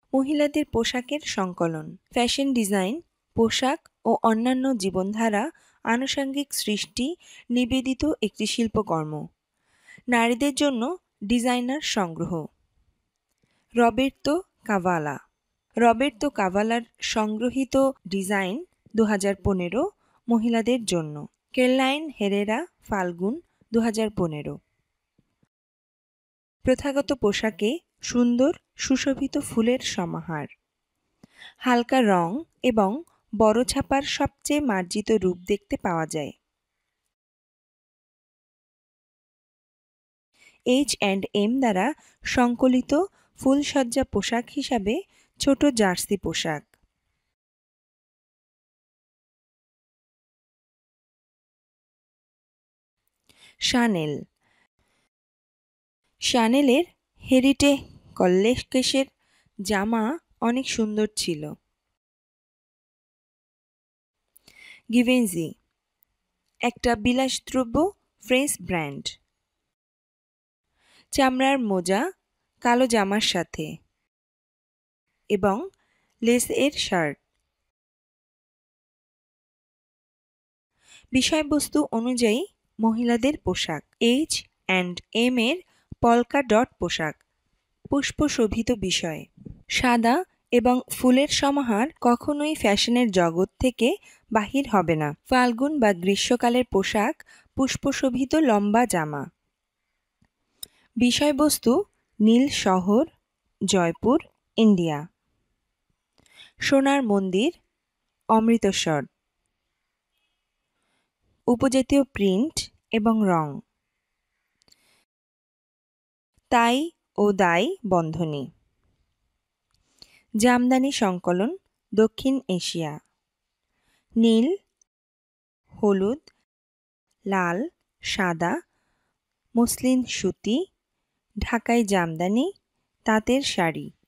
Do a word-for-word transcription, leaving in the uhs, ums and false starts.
মহিলাদের পোশাকের সংকলন। ফ্যাশন ডিজাইন, পোশাক ও অন্যান্য জীবনধারা আনুষঙ্গিক সৃষ্টি নিবেদিত একটি শিল্পকর্ম। নারীদের জন্য ডিজাইনার সংগ্রহ। রবের্তো কাভালা। রবের্তো কাভালার সংগ্রহীত ডিজাইন দু হাজার পনেরো মহিলাদের জন্য। কেরলাইন হেরেরা ফাল্গুন দু হাজার পনেরো। প্রথাগত পোশাকে সুন্দর সুশোভিত ফুলের সমাহার। হালকা রং এবং বড় ছাপার সবচেয়ে মার্জিত রূপ দেখতে পাওয়া যায়। এইচ অ্যান্ড এম দ্বারা সংকলিত ফুলসজ্জা পোশাক হিসাবে ছোট জার্সি পোশাক। শানেল। শানেলের হেরিটে কল্লেকেশের জামা অনেক সুন্দর ছিল। গিভেনজি একটা বিলাসদ্রব্য ফ্রেঞ্চ ব্র্যান্ড। চামড়ার মোজা কালো জামার সাথে এবং লেস এর শার্ট। বিষয়বস্তু অনুযায়ী মহিলাদের পোশাক। এইচ অ্যান্ড এম এর পলকা ডট পোশাক পুষ্পশোভিত বিষয়। সাদা এবং ফুলের সমাহার কখনোই ফ্যাশনের জগৎ থেকে বাহির হবে না। ফাল্গুন বা গ্রীষ্মকালের পোশাক পুষ্পশোভিত লম্বা জামা। বিষয়বস্তু নীল শহর, জয়পুর, ইন্ডিয়া। সোনার মন্দির, অমৃতসর। উপজাতীয় প্রিন্ট এবং রং। তাই ও দাই বন্ধনী। জামদানি সংকলন, দক্ষিণ এশিয়া। নীল, হলুদ, লাল, সাদা, মসলিন সুতি, ঢাকাই জামদানি, তাঁতের শাড়ি।